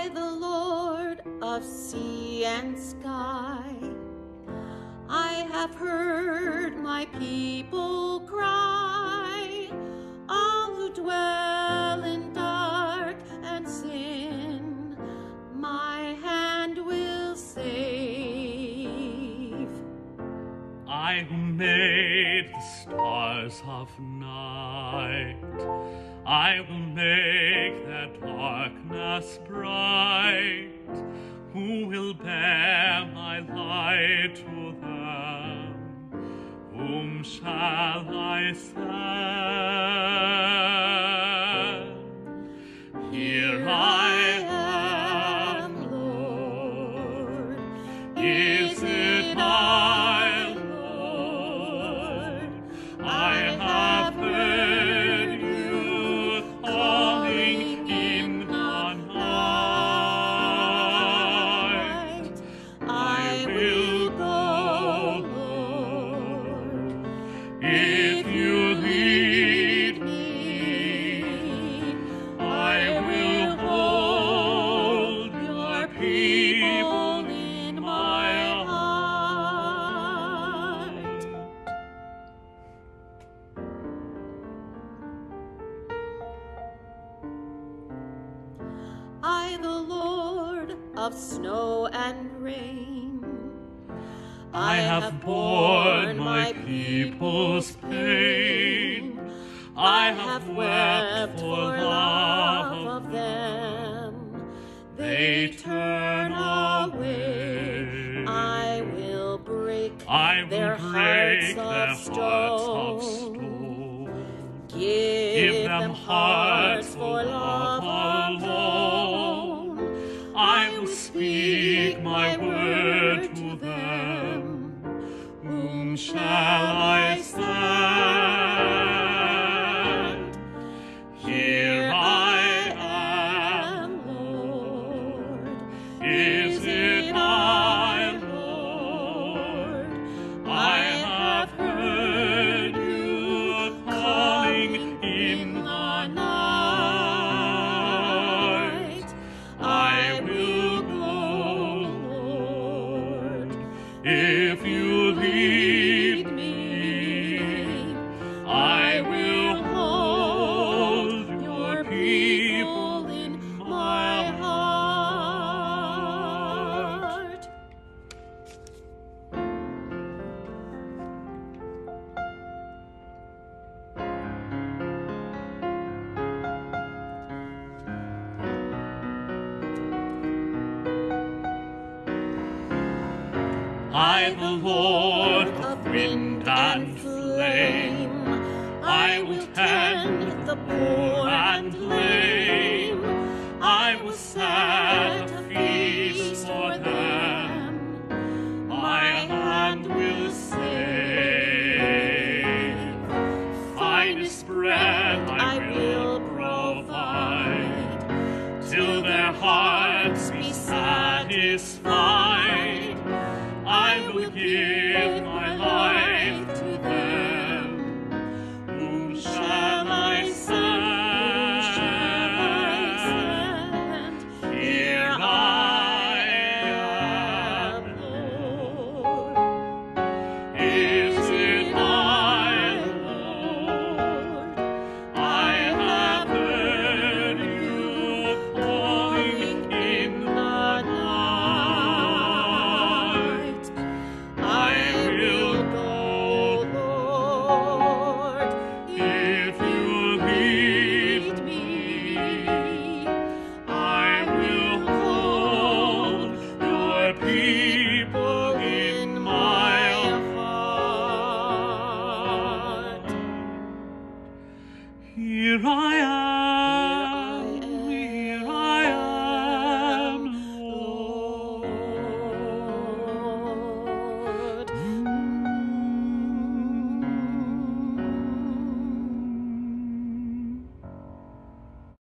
I, the Lord of sea and sky, I have heard my people cry, all who dwell in dark and sin, my hand will save. I who made the stars of night, I will make their darkness bright. Who will bear my light to them? Whom shall I send? Here I am, Lord. Is it I, Lord? I have heard you calling in the night. I will go, Lord, if you lead me. I will hold your people in my heart. I, the Lord of snow and rain, I have borne my people's pain. I have wept for love of them. They turn away. I will break I will their break hearts their of hearts of stone. stone. Give them hearts for love alone. I will speak my word to them. Whom shall I send? Here I am, Lord. Is it I, Lord? I have heard you calling in the night. I will go, Lord, if you lead me. I will hold your people in my heart. I, the Lord of wind and flame, I will tend the poor and lame. I will set a feast for them. My hand will save. Finest bread I will provide, till their hearts be satisfied.